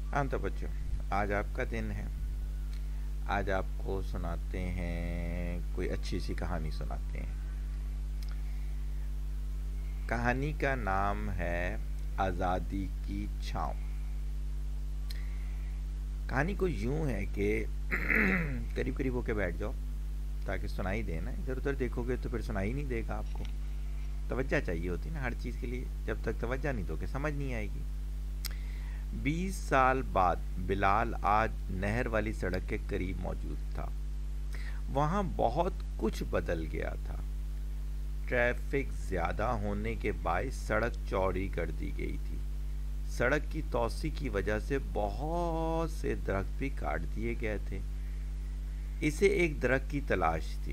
हाँ तो बच्चों, आज आपका दिन है। आज आपको सुनाते हैं, कोई अच्छी सी कहानी सुनाते हैं। कहानी का नाम है आज़ादी की छाँव। कहानी को यूं है कि करीब करीब होके बैठ जाओ ताकि सुनाई दे ना। इधर उधर देखोगे तो फिर सुनाई नहीं देगा आपको। तवज्जो चाहिए होती ना हर चीज़ के लिए। जब तक तवज्जो नहीं दोगे समझ नहीं आएगी। 20 साल बाद बिलाल आज नहर वाली सड़क के करीब मौजूद था। वहां बहुत कुछ बदल गया था। ट्रैफिक ज्यादा होने के बायस सड़क चौड़ी कर दी गई थी। सड़क की तौसी की वजह से बहुत से दरख्त भी काट दिए गए थे। इसे एक दरख्त की तलाश थी।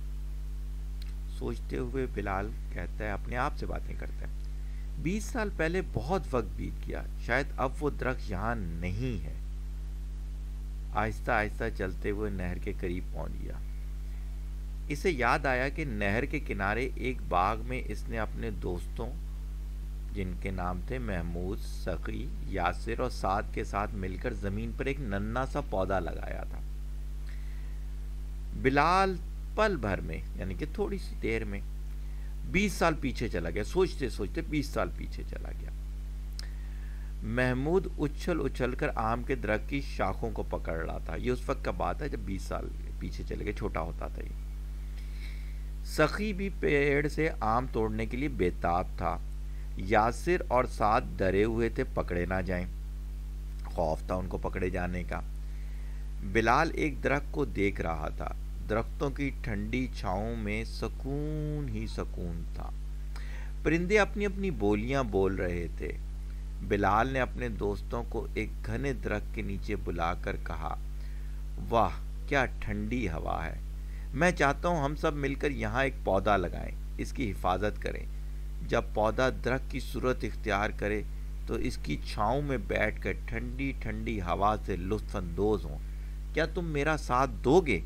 सोचते हुए बिलाल कहता है, अपने आप से बातें करता है, 20 साल पहले बहुत वक्त बीत गया, शायद अब वो दरख्त यहाँ नहीं है। आहिस्ता आहिस्ता चलते हुए नहर के करीब पहुंच गया। इसे याद आया कि नहर के किनारे एक बाग में इसने अपने दोस्तों, जिनके नाम थे महमूद, सकी, यासिर और साद के साथ मिलकर जमीन पर एक नन्हा सा पौधा लगाया था। बिलाल पल भर में, यानी कि थोड़ी सी देर में 20 साल पीछे चला गया। सोचते सोचते 20 साल पीछे चला गया। महमूद उछल उछल कर आम के दरख्त की शाखों को पकड़ रहा था। ये उस वक्त का बात है जब 20 साल पीछे चले गए, छोटा होता था ये। सखी भी पेड़ से आम तोड़ने के लिए बेताब था। यासिर और साद डरे हुए थे पकड़े ना जाएं। खौफ था उनको पकड़े जाने का। बिलाल एक दरख्त को देख रहा था। दरख्तों की ठंडी छांव में सुकून ही सुकून था। परिंदे अपनी अपनी बोलियां बोल रहे थे। बिलाल ने अपने दोस्तों को एक घने दरख्त के नीचे बुलाकर कहा, वाह क्या ठंडी हवा है। मैं चाहता हूं हम सब मिलकर यहाँ एक पौधा लगाएं, इसकी हिफाजत करें। जब पौधा दरख्त की सूरत इख्तियार करे तो इसकी छांव में बैठकर ठंडी ठंडी हवा से लुत्फ अंदोज हों। क्या तुम मेरा साथ दोगे?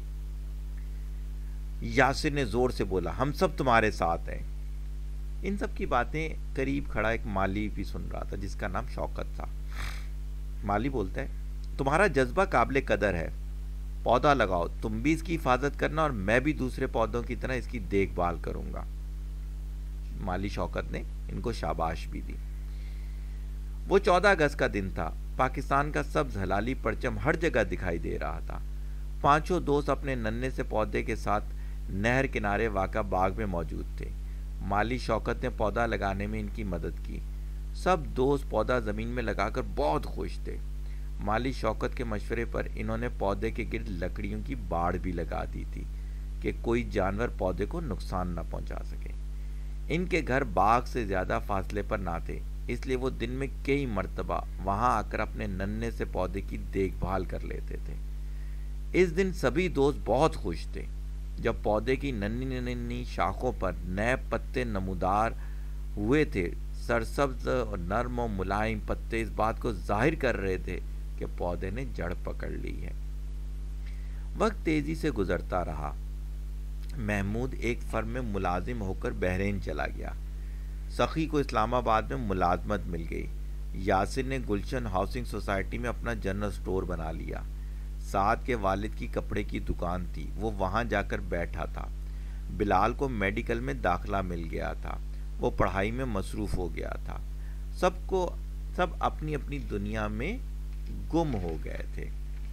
यासिर ने जोर से बोला, हम सब तुम्हारे साथ हैं। इन सब की बातें करीब खड़ा एक माली भी सुन रहा था, जिसका नाम शौकत था। माली बोलता है, तुम्हारा जज्बा काबिल कदर है। पौधा लगाओ, तुम भी इसकी हिफाजत करना और मैं भी दूसरे पौधों की तरह इसकी देखभाल करूंगा। माली शौकत ने इनको शाबाश भी दी। वो 14 अगस्त का दिन था। पाकिस्तान का सब्ज हलाली परचम हर जगह दिखाई दे रहा था। पांचों दोस्त अपने नन्हे से पौधे के साथ नहर किनारे वाक़ा बाग में मौजूद थे। माली शौकत ने पौधा लगाने में इनकी मदद की। सब दोस्त पौधा ज़मीन में लगाकर बहुत खुश थे। माली शौकत के मशवरे पर इन्होंने पौधे के गिर्द लकड़ियों की बाड़ भी लगा दी थी कि कोई जानवर पौधे को नुकसान न पहुंचा सके। इनके घर बाग से ज़्यादा फासले पर ना थे, इसलिए वो दिन में कई मर्तबा वहां आकर अपने नन्हे से पौधे की देखभाल कर लेते थे। इस दिन सभी दोस्त बहुत खुश थे। जब पौधे की नन्ही नन्ही शाखों पर नए पत्ते नमूदार हुए थे, सरसब्ज और नर्म और मुलायम पत्ते इस बात को जाहिर कर रहे थे कि पौधे ने जड़ पकड़ ली है। वक्त तेजी से गुजरता रहा। महमूद एक फर्म में मुलाजिम होकर बहरीन चला गया। सखी को इस्लामाबाद में मुलाजमत मिल गई। यासिर ने गुलशन हाउसिंग सोसाइटी में अपना जनरल स्टोर बना लिया। साद के वालिद की कपड़े की दुकान थी, वो वहां जाकर बैठा था। बिलाल को मेडिकल में दाखिला मिल गया था, वो पढ़ाई में मसरूफ हो गया था। सब अपनी अपनी दुनिया में गुम हो गए थे।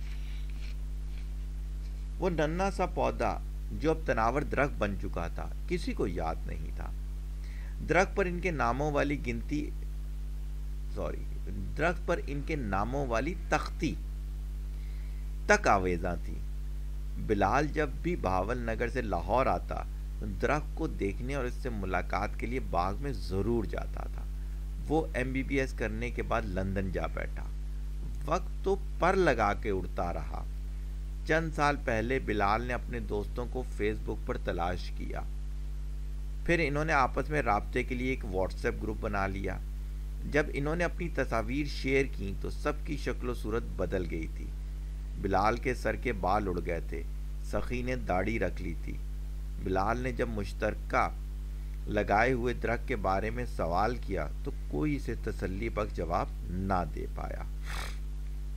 वो नन्हा सा पौधा जो अब तनावर दरख्त बन चुका था, किसी को याद नहीं था। दरख्त पर इनके नामों वाली दरख्त पर इनके नामों वाली तख्ती तक आवेजा थी। बिलाल जब भी भावल नगर से लाहौर आता तो दरख्त को देखने और इससे मुलाकात के लिए बाग में ज़रूर जाता था। वो MBBS करने के बाद लंदन जा बैठा। वक्त तो पर लगा के उड़ता रहा। चंद साल पहले बिलाल ने अपने दोस्तों को फेसबुक पर तलाश किया। फिर इन्होंने आपस में राब्ते के लिए एक व्हाट्सएप ग्रुप बना लिया। जब इन्होंने अपनी तस्वीर शेयर की तो सबकी शक्ल सूरत बदल गई थी। बिलाल के सर के बाल उड़ गए थे। सखी ने दाढ़ी रख ली थी। बिलाल ने जब मुश्तरका लगाए हुए दरख्त के बारे में सवाल किया तो कोई इसे तसल्ली बख्श जवाब ना दे पाया।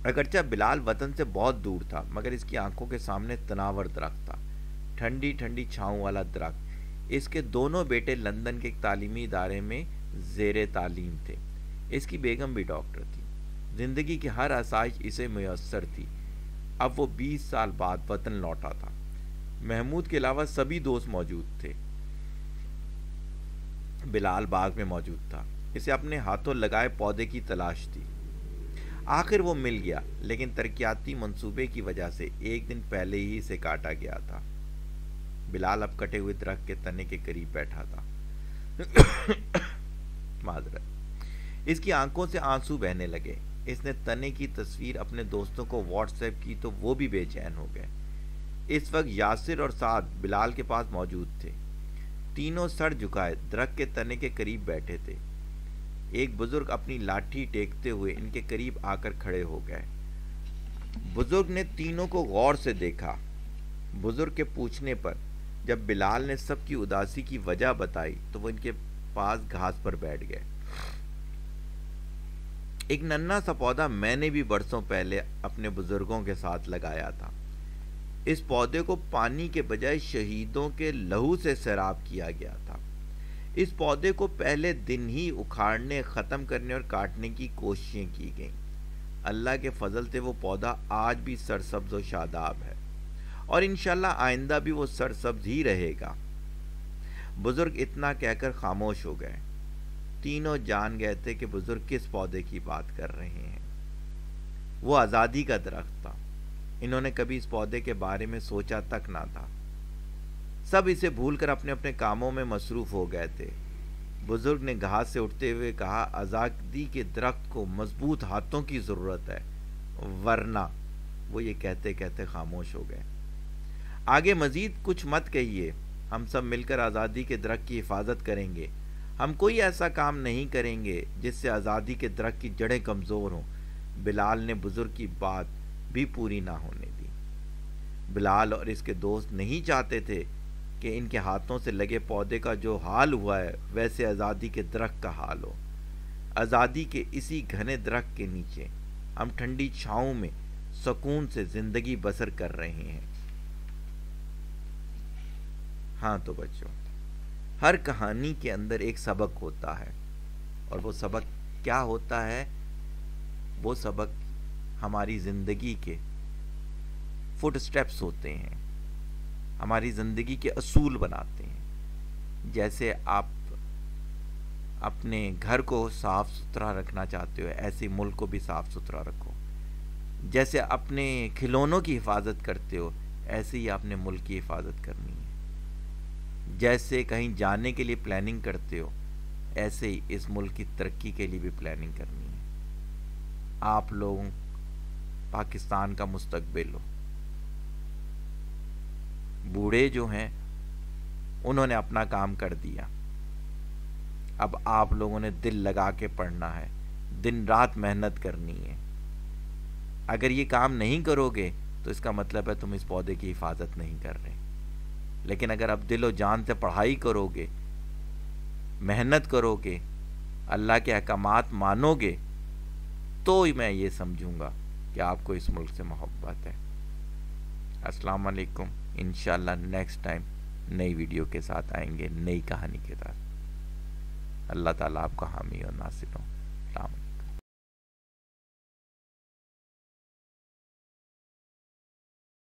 اگرچہ بلال وطن سے بہت دور تھا مگر اس کی آنکھوں کے سامنے تناور درخت تھا، ٹھنڈی ٹھنڈی چھاؤں والا درخت۔ اس کے دونوں بیٹے لندن کے ایک تعلیمی ادارے میں زیر تعلیم تھے۔ اس کی بیگم بھی ڈاکٹر تھی۔ زندگی کی ہر آسائش اسے میسر تھی۔ اب وہ 20 سال بعد وطن لوٹا تھا۔ محمود کے علاوہ سبھی دوست موجود تھے۔ بلال باغ میں موجود تھا۔ اسے اپنے ہاتھوں لگائے پودے کی تلاش تھی۔ آخر وہ مل گیا، لیکن ترقیاتی منصوبے کی وجہ سے ایک دن پہلے ہی اسے کاٹا گیا تھا۔ بلال اب کٹے ہوئے درخت کے تنے کے قریب بیٹھا تھا۔ معذرت۔ اس کی آنکھوں سے آنسو بہنے لگے۔ اس نے تنے کی تصویر اپنے دوستوں کو واٹس ایپ کی تو وہ بھی بے چین ہو گئے۔ اس وقت یاسر اور سعد بلال کے پاس موجود تھے۔ تینوں سر جھکائے درخت کے تنے کے قریب بیٹھے تھے۔ ایک بزرگ اپنی لاٹھی ٹیکتے ہوئے ان کے قریب آ کر کھڑے ہو گئے۔ بزرگ نے تینوں کو غور سے دیکھا۔ بزرگ کے پوچھنے پر جب بلال نے سب کی اداسی کی وجہ بتائی تو وہ ان کے پاس گھاس پر بیٹھ گئے۔ ایک ننھا سا پودا میں نے بھی برسوں پہلے اپنے بزرگوں کے ساتھ لگایا تھا۔ اس پودے کو پانی کے بجائے شہیدوں کے لہو سے سیراب کیا گیا تھا۔ اس پودے کو پہلے دن ہی اکھاڑنے، ختم کرنے اور کاٹنے کی کوششیں کی گئیں۔ اللہ کے فضل سے وہ پودا آج بھی سرسبز و شاداب ہے، اور انشاءاللہ آئندہ بھی وہ سرسبز ہی رہے گا۔ بزرگ اتنا کہہ کر خاموش ہو گئے۔ تینوں جان گئے تھے کہ بزرگ کس پودے کی بات کر رہے ہیں۔ وہ آزادی کا درخت تھا۔ انہوں نے کبھی اس پودے کے بارے میں سوچا تک نہ تھا۔ سب اسے بھول کر اپنے اپنے کاموں میں مصروف ہو گئے تھے۔ بزرگ نے گھاس سے اٹھتے ہوئے کہا، آزادی کے درخت کو مضبوط ہاتھوں کی ضرورت ہے، ورنہ… وہ یہ کہتے کہتے خاموش ہو گئے۔ آگے مزید کچھ مت کہیے، ہم سب مل کر آزادی کے درخت کی حفاظت کریں گے۔ ہم کوئی ایسا کام نہیں کریں گے جس سے آزادی کے درخت کی جڑیں کمزور ہوں۔ بلال نے بزرگ کی بات بھی پوری نہ ہونے دی۔ بلال اور اس کے دوست نہیں چاہتے تھے کہ ان کے ہاتھوں سے لگے پودے کا جو حال ہوا ہے ویسے آزادی کے درخت کا حال ہو۔ آزادی کے اسی گھنے درخت کے نیچے ہم ٹھنڈی چھاؤں میں سکون سے زندگی بسر کر رہے ہیں۔ ہاں تو بچوں، ہر کہانی کے اندر ایک سبق ہوتا ہے، اور وہ سبق کیا ہوتا ہے؟ وہ سبق ہماری زندگی کے فٹ سٹیپس ہوتے ہیں، ہماری زندگی کے اصول بناتے ہیں۔ جیسے آپ اپنے گھر کو صاف ستھرا رکھنا چاہتے ہو، ایسے ملک کو بھی صاف ستھرا رکھو۔ جیسے اپنے کھلونوں کی حفاظت کرتے ہو، ایسے ہی آپ نے ملک کی حفاظت کرنی ہے۔ جیسے کہیں جانے کے لیے پلاننگ کرتے ہو، ایسے ہی اس ملک کی ترقی کے لیے بھی پلاننگ کرنی ہے۔ آپ لوگوں پاکستان کا مستقبل ہو۔ بوڑھے جو ہیں انہوں نے اپنا کام کر دیا، اب آپ لوگوں نے دل لگا کے پڑھنا ہے، دن رات محنت کرنی ہے۔ اگر یہ کام نہیں کرو گے تو اس کا مطلب ہے تم اس پودے کی حفاظت نہیں کر رہے۔ لیکن اگر اب دل و جان سے پڑھائی کرو گے، محنت کرو گے، اللہ کے احکامات مانو گے، تو میں یہ سمجھوں گا کہ آپ کو اس ملک سے محبت ہے۔ السلام علیکم۔ انشاءاللہ نیکسٹ ٹائم نئی ویڈیو کے ساتھ آئیں گے، نئی کہانی کے ساتھ۔ اللہ تعالیٰ آپ کا حامی اور ناصر ہو۔ السلام علیکم۔